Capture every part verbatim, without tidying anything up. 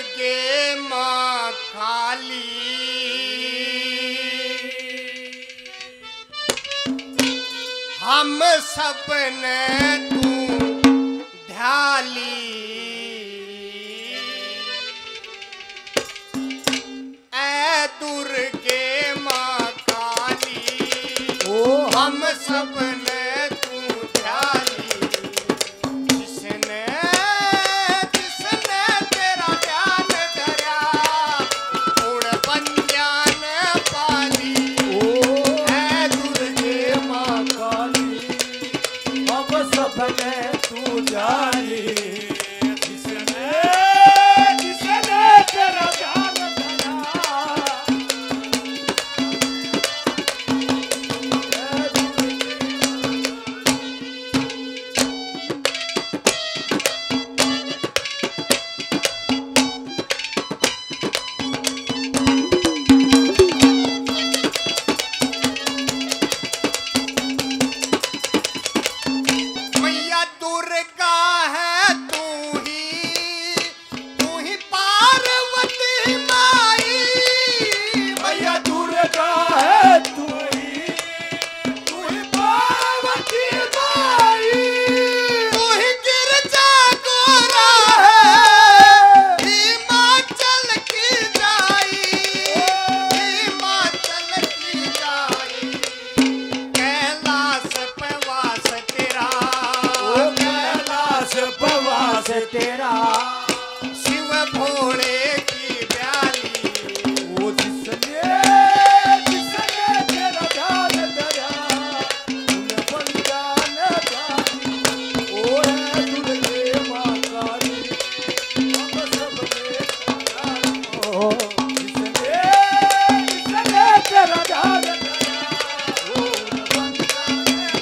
दुर्गे माँ काली हम सबने तू ध्याली ऐ दुर्गे माँ काली ओ हम सबने तू ध्याली जिसने जिसने तेरा ध्यान धरा गुण बंजान पाली ओ ऐ दुर्गे माँ काली हम सबने तू ध्याली जिसने जिसने तेरा ध्यान तेरा शिव भोले की ब्याली ओ जिसने जिसने तेरा ध्यान धरा उन बंजान पाली ओ है दुर्गे माँ काली हम सबने ओ जिसने जिसने तेरा ध्यान धरा उन बंजान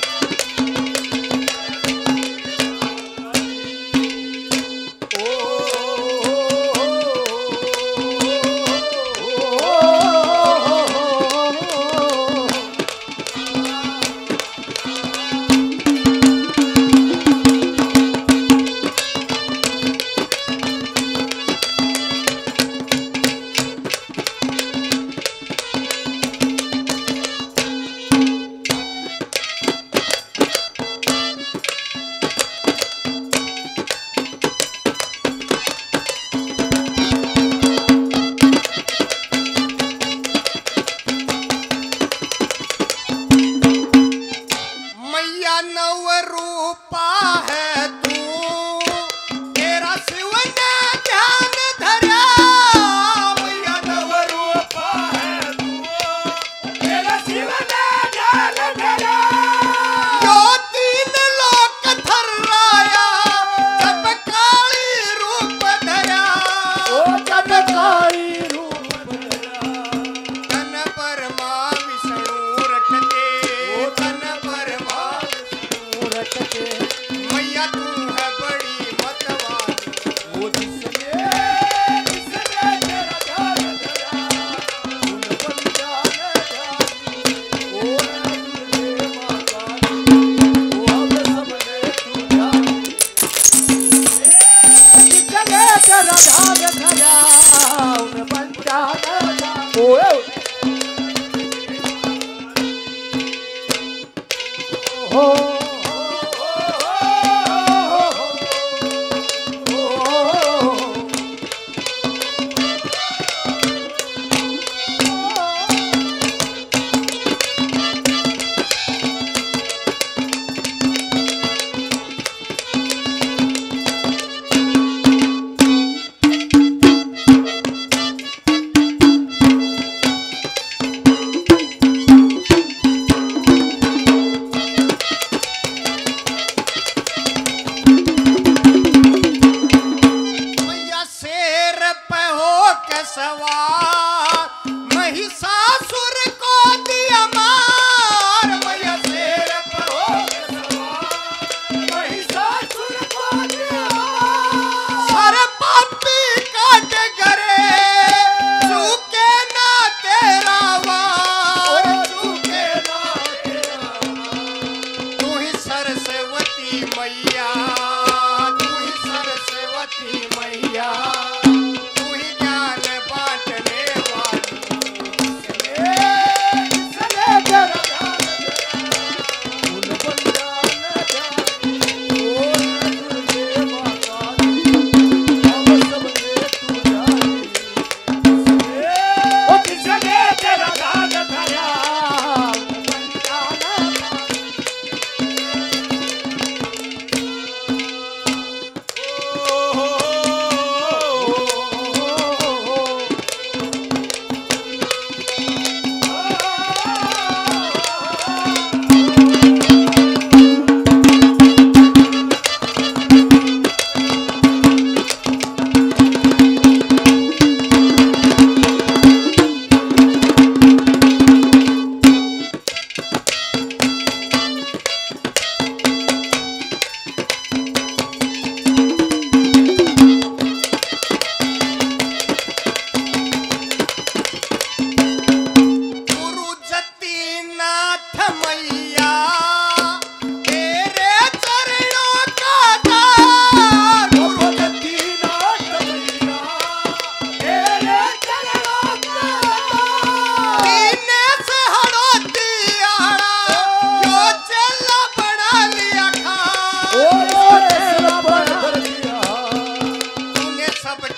नव रूपा है तू तेरा शिव ने ध्यान धरा मैया नव रूपा है तू तेरा शिव ने ध्यान धरा जो तीन लोक थर्राया जब काली रूप धरा ओ जब काली रूप धरा तन पर माँ विष्णु रखते ओ तन पर माँ मैया तू है बड़ी मतवाली वो जिसने जिसने तेरा ध्यान धरा उन बंजान जानी ओ दुर्गे माँ काली ओ हम सबने तू ध्यानी जिसने तेरा ध्यान धरा उन बंजान जानी ओ हो सवार महिषासुर को दिया मार मैया शेर पर हो सवार महिषासुर को दिया मार सर पापी काट गरे चूके ना तेरा वार चूके ना तेरा तू ही सरस्वती मैया तू ही सरस्वती मैया तू ही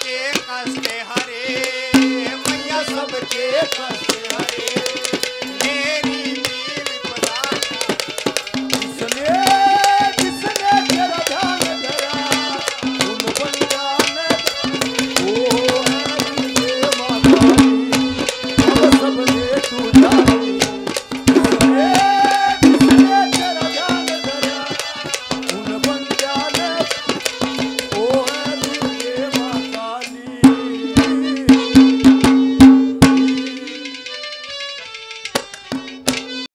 सबके कष्ट हरे मैया सबके कष्ट हरे